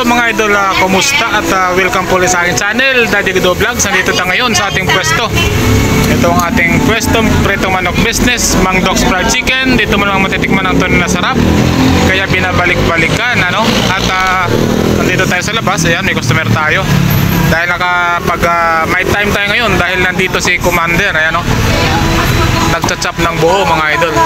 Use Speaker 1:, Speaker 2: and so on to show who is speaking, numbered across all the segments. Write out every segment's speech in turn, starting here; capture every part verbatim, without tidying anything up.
Speaker 1: Hello mga idol, uh, kumusta at uh, welcome po ulit sa aking channel, Daddy Guido Vlogs. Nandito tayo ngayon sa ating pwesto. Ito ang ating pwesto, Pretong Manok Business, Mang Doc's Fried Chicken. Dito mo lang matitikman ang tunay na sarap, kaya binabalik-balikan, ano? At uh, nandito tayo sa labas, ayan, may customer tayo. Dahil nakapag uh, may time tayo ngayon, dahil nandito si Commander, ayan o, nagcha-chop ng buo mga idol.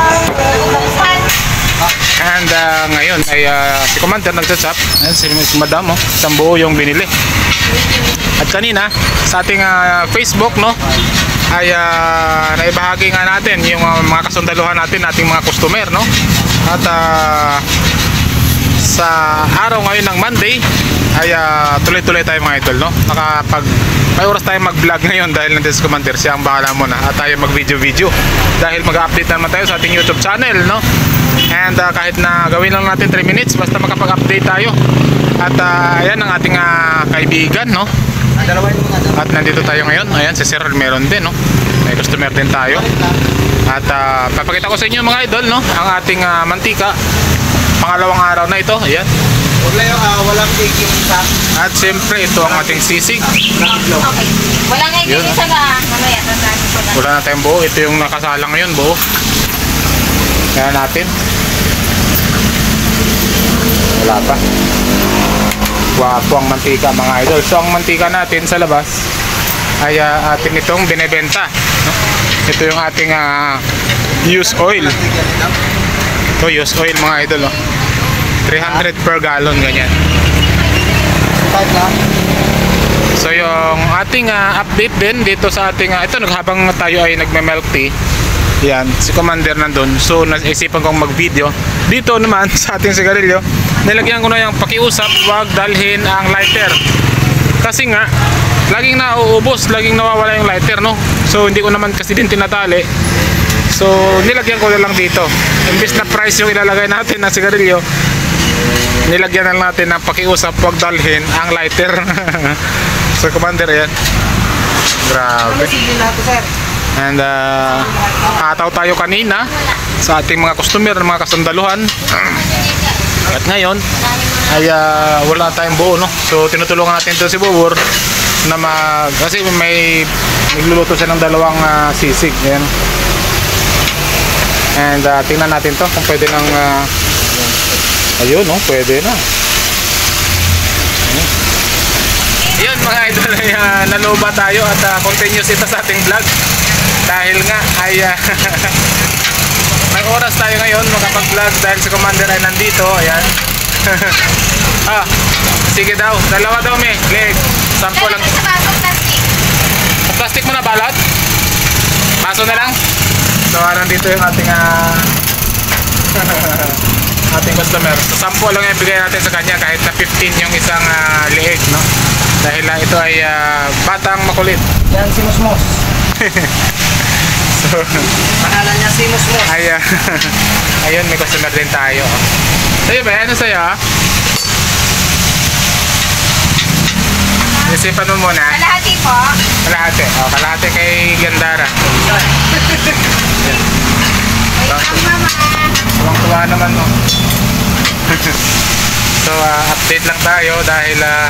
Speaker 1: And uh, ngayon ay uh, si Commander nagcha-chop. Ayan, si, si Madam, oh, isang buo yung binili. At kanina sa ating uh, Facebook, no, ay uh, naibahagi nga natin yung uh, mga kasundaluhan natin, ating mga customer, no. At uh, sa araw ngayon ng Monday ay uh, tuloy-tuloy tayo mga idol, no. Nakapag may oras tayo mag-vlog ngayon dahil nandito si Commander, siya ang bahala muna, at tayo mag-video-video dahil mag-update naman tayo sa ating YouTube channel, no. And uh, kahit na gawin lang natin three minutes, basta makapag-update tayo. At uh, ayan ang ating uh, kaibigan, no. At nandito tayo ngayon. Ayan, si Sir meron din, no. May customer din tayo. At uh, papakita ko sa inyo mga idol, no, ang ating uh, mantika. Pangalawang araw na ito. Ayan.
Speaker 2: Walang baking sa.
Speaker 1: At siyempre ito ang ating sisig.
Speaker 3: Okay. Wala nga yung isa na mamaya.
Speaker 1: Wala na tayong buo. Ito yung nakasalang ngayon, buo. Kaya natin. Wala pa. Wapo ang mantika mga idol. So ang mantika natin sa labas ay uh, ating itong binebenta, no? Ito yung ating uh, used oil. Ito used oil mga idol, oh. three hundred per gallon, ganyan. So yung ating uh, update din dito sa ating uh, ito, habang tayo ay nagme-milk tea, yan, si Commander nandun. So naisipan kong mag-video. Dito naman sa ating sigarilyo, nilagyan ko na yung pakiusap, huwag dalhin ang lighter. Kasi nga, laging nauubos, laging nawawala yung lighter, no? So hindi ko naman kasi din tinatali. So nilagyan ko na lang dito. Imbis na price yung ilalagay natin na sigarilyo, nilagyan na lang natin ng pakiusap, huwag dalhin ang lighter. So Commander, yan. Grabe. And uh, kataw tayo kanina sa ating mga customer, mga kasandaluhan. At ngayon ay uh, wala tayong buo, no? So tinutulungan natin ito si Bubur na mag, kasi may nagluluto siya ng dalawang uh, sisig. Ayan. And uh, tingnan natin to kung pwede nang uh, ayun, no? Pwede na. Ayun mga idol, ay uh, naluba tayo at uh, continuous ito sa ating vlog. Dahil nga ay uh, may oras tayo ngayon makapag-vlog dahil si Commander ay nandito. Ayan. Ah, sige daw, dalawa daw may leg. Sampo lang. Plastic mo na balot? Baso na lang? So nandito yung ating uh, ating customer. So sampo lang yung bigay natin sa kanya kahit na fifteen yung isang uh, leeg, no? Dahil uh, ito ay uh, batang makulit.
Speaker 2: Yan si Musmos.
Speaker 1: So,
Speaker 2: pangalan niya si Musmos.
Speaker 1: Ay, uh, ayun, may customer din tayo. Sa'yo ba? Ano sa'yo? Isipan mo muna.
Speaker 3: Kalahati po.
Speaker 1: Kalahati. O, kalahati kay Gandara.
Speaker 3: Wait lang mama.
Speaker 1: Tuwang-tuwa naman mo. So, uh, update lang tayo dahil uh,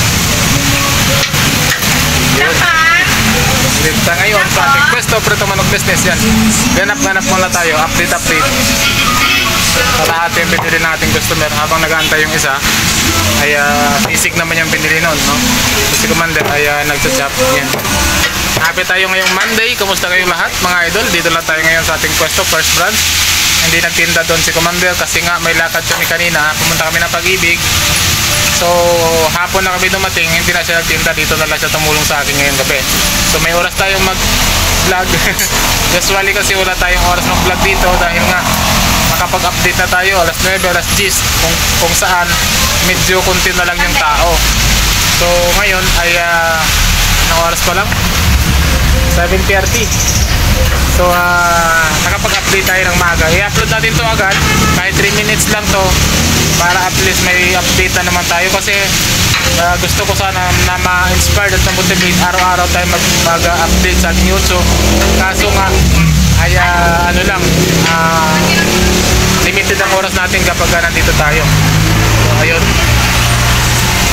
Speaker 1: yun. Dito ngayon sa ating pwesto, Pretong Manok Business, yan. Ganap-ganap muna tayo, update update. Sa lahat yung binili ng ating customer habang nag-aantay yung isa ay uh, sisig naman yung binili nun, no? So, si Commander ay uh, nagcha-chop. Yan. Happy tayo ngayong Monday. Kumusta kayong lahat mga idol? Dito lang tayo ngayon sa ating pwesto, first branch. Hindi nagtinda doon si Commander kasi nga may lakad kami kanina. Pumunta kami ng Pag-ibig. So hapon na kami dumating, hindi na siya nagtinda. Dito na lang siya tumulong sa akin ngayong gabi. So may oras tayong mag-vlog. Usually kasi wala tayong oras mag-vlog dito dahil nga makapag-update na tayo alas nine, alas ten kung, kung saan medyo konti na lang yung tao. So ngayon ay uh, anong oras pa lang? seven thirty. So uh, nakapag-update tayo ng maaga. I-upload natin to agad kahit three minutes lang to para at least may update na naman tayo kasi uh, gusto ko sana na ma-inspired at na-motivate araw-araw tayo mag-update sa ating YouTube. Kaso nga ay uh, ano lang uh, limited ang oras natin kapag nandito tayo. So ayun.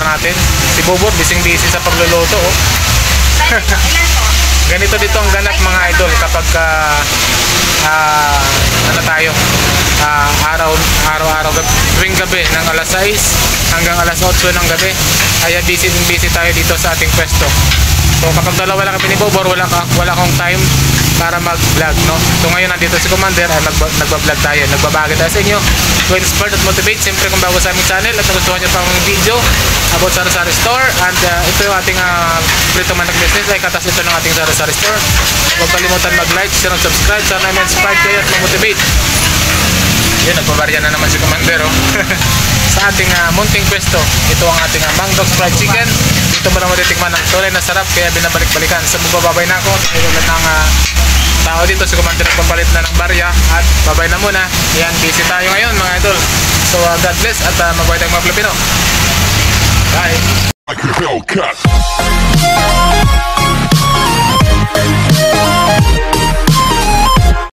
Speaker 1: natin. Si Bobor, bising-busy sa pagluluto. Oh.
Speaker 3: Ilan po?
Speaker 1: Ganito dito ang ganap mga idol kapag uh, uh, ano tayo uh, araw, araw-araw tuwing gabi ng alas sais hanggang alas otso ng gabi ay busy busy tayo dito sa ating pwesto. So kapag dalawa lang kami ni Bobor, wala, ka, wala akong time para mag-vlog, no? So ngayon nandito si Commander ay mag nagba-vlog tayo, nagbabagi tayo sa inyo to inspire at motivate. Siyempre kung bago sa aming channel at nagustuhan nyo pa ang video about Sari Sari Store, and uh, ito yung ating uh, Prito Manok business ay katas ito ng ating Sari Sari Store. Huwag kalimutan mag-like, share, and subscribe. Sana ma-inspire kayo at ma-motivate. Yun, nagbabarya na naman si Commander, oh. Sa ating uh, munting pwesto, ito ang ating uh, Mang Dogs Fried Chicken. Dito mo na matitikman ng tunay na sarap, kaya binabalik-balikan. Sa mabababay na ako, ayun ng uh, tao dito, si Commander nagpapalit na ng barya at babay na muna. Yan, busy tayo ngayon mga idol. So uh, God bless at uh, mabuhay tayong mga Pilipino. Bye!
Speaker 4: Like a Hellcat.